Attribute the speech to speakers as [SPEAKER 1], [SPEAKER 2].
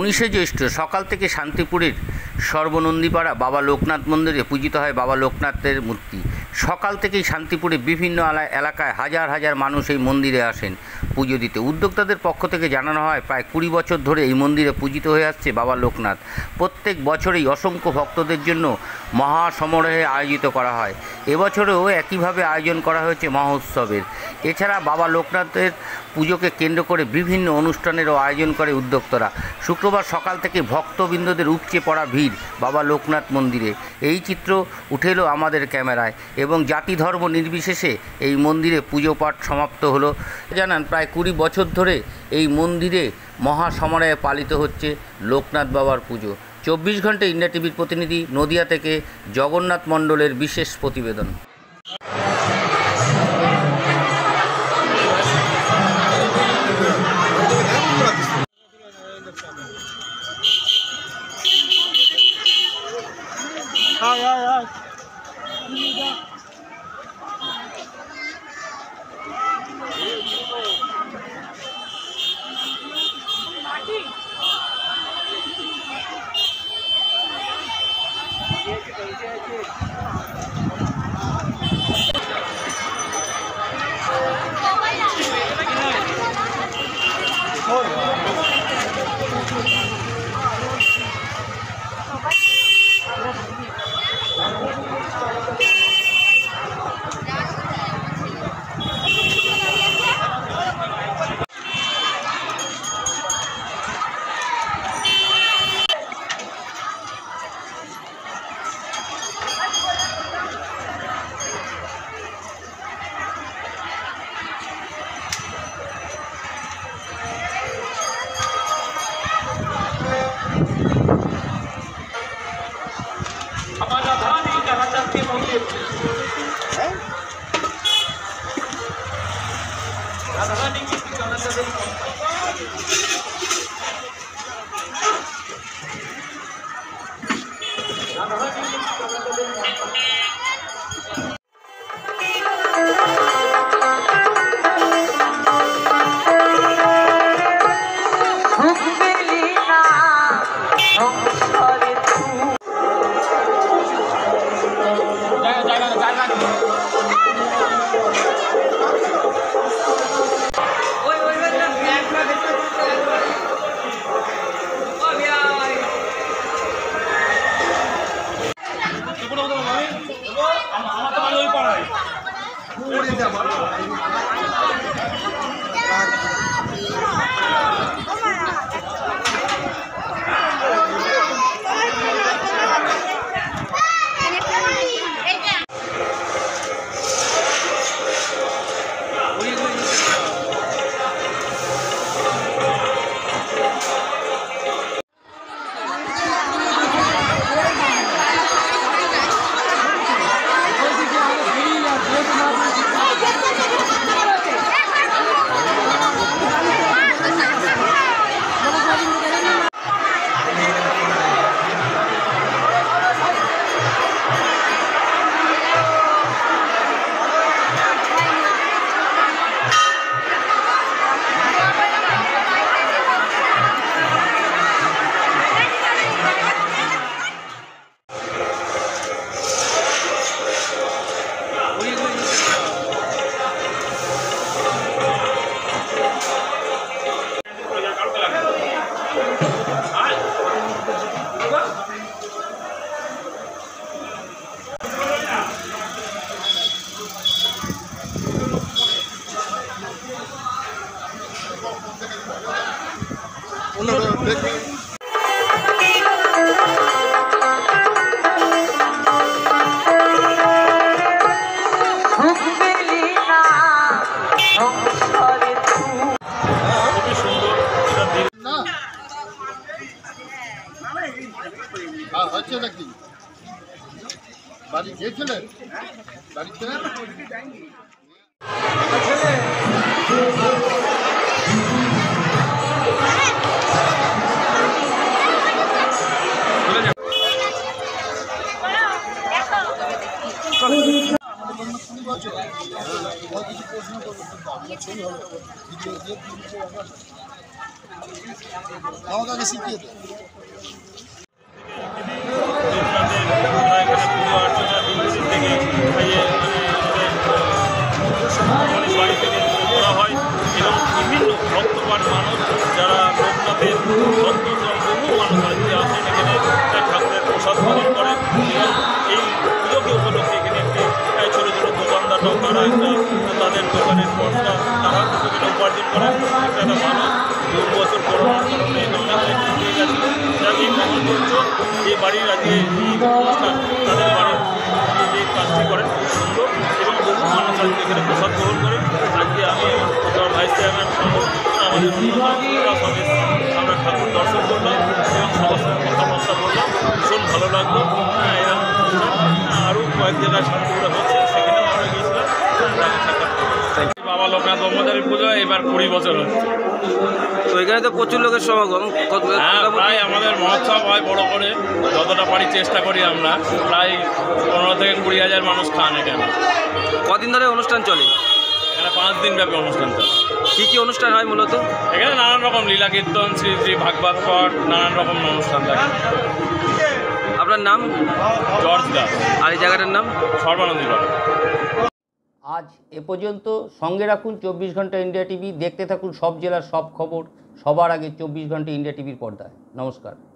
[SPEAKER 1] 19শে জ্যৈষ্ঠ সকাল থেকে শান্তিপুরের সর্বনন্দীপাড়া বাবা লোকনাথ মন্দিরে পূজিত হয় বাবা লোকনাথের মূর্তি। সকাল থেকেই শান্তিপুরে বিভিন্ন এলাকায় হাজার হাজার মানুষ এই মন্দিরে আসেন পুজো দিতে। উদ্যোক্তাদের পক্ষ থেকে জানানো হয়, প্রায় 20 বছর ধরে এই মন্দিরে পূজিত হয়ে আসছে বাবা লোকনাথ। প্রত্যেক বছরেই অসংখ্য ভক্তদের জন্য মহাসমারোহে আয়োজিত করা হয়। এবছরেও একইভাবে আয়োজন করা হয়েছে মহোৎসবের। এছাড়া বাবা লোকনাথের পুজোকে কেন্দ্র করে বিভিন্ন অনুষ্ঠানেরও আয়োজন করে উদ্যোক্তারা। শুক্রবার সকাল থেকে ভক্তবৃন্দদের উপচে পড়া ভিড় বাবা লোকনাথ মন্দিরে। এই চিত্র উঠে এলো আমাদের ক্যামেরায় এবং জাতি ধর্ম নির্বিশেষে এই মন্দিরে পুজো পাঠ সমাপ্ত হলো। জানান, প্রায় 20 বছর ধরে এই মন্দিরে মহাসমারোহে পালিত হচ্ছে লোকনাথ বাবার পুজো। 24 ঘন্টা ইন্ডিয়া টিভির প্রতিনিধি নদিয়া থেকে জগন্নাথ মণ্ডলের বিশেষ প্রতিবেদন।
[SPEAKER 2] বাড়ি গিয়েছিলেন? বাড়িতে প্রশ্ন করবো। আমাকে আগে শিখিয়ে দেয়।
[SPEAKER 3] বাড়ি থেকে করা হয় এবং বিভিন্ন ভক্তবান মানুষ যারা লোকনাথের ভক্ত বহু মানুষ আজকে আসেন এখানে ঠাকুরের প্রসাদ গ্রহণ করেন এবং এই পুজোকে উপলক্ষে এখানে একটি ছোটো ছোটো দোকানদাররাও তারা একটা তাদের দোকানের পয়সা তারাও কিছু এখানে উপার্জন করেন। একটা ভালো 2 বছর করোনার কারণে অনেক দিয়ে গেছিল যাকে মহানগঞ্জ যে বাড়ির আজকে এই অনুষ্ঠান তাদের বাড়ির যে কাজটি করেন খুব সুন্দর এবং বহু মানুষ আজকে এখানে প্রসাদ গ্রহণ করেন। আজকে আমি আমার ভাইস চেয়ারম্যান সহ আমাদের সব আমরা ঠাকুর দর্শন করলাম এবং সবার সঙ্গে কথাবার্তা বললাম, ভীষণ ভালো লাগলো। এরকম অনুষ্ঠান আরও কয়েক জায়গায় শান্তিপুরে হচ্ছে, সেখানেও আমরা গিয়েছিলাম। বাবা লোকনাথ ব্রহ্মচারী পুজো এবার 20 বছর হচ্ছে।
[SPEAKER 4] তো এখানে তো প্রচুর লোকের সমাগম।
[SPEAKER 3] প্রায় আমাদের মহোৎসব হয় বড় করে, যতটা পারি চেষ্টা করি আমরা। প্রায় 15 থেকে 20 হাজার মানুষ খান এখানে।
[SPEAKER 4] কদিন ধরে অনুষ্ঠান চলে?
[SPEAKER 3] এখানে 5 দিন ব্যাপী অনুষ্ঠান চলে।
[SPEAKER 4] কী কী অনুষ্ঠান হয় মূলত?
[SPEAKER 3] এখানে নানান রকম লীলা কীর্তন, শ্রী শ্রী ভাগবত পাঠ, নানান রকম অনুষ্ঠান থাকে।
[SPEAKER 4] আপনার নাম?
[SPEAKER 3] জর্জ দাস।
[SPEAKER 4] আর এই জায়গাটার নাম?
[SPEAKER 3] সর্বানন্দীপাড়া।
[SPEAKER 1] আজ এ পর্যন্ত। সঙ্গে রাখুন 24 ঘন্টা ইন্ডিয়া টিভি। দেখতে থাকুন সব জেলার সব খবর সবার আগে 24 ঘন্টা ইন্ডিয়া টিভির পর্দায়। নমস্কার।